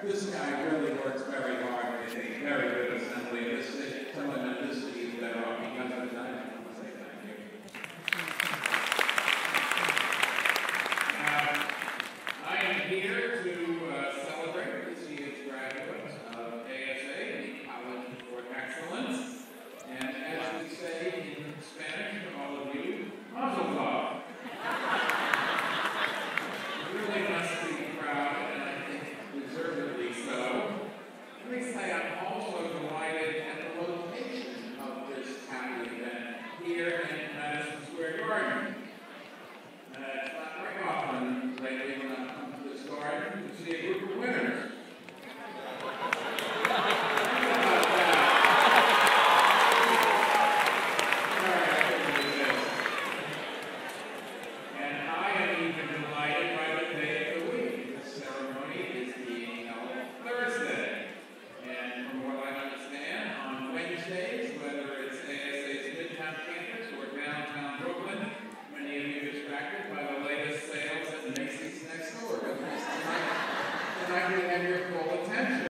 This guy really works very hard in a very good assembly. This, someone in this city is better off because of that.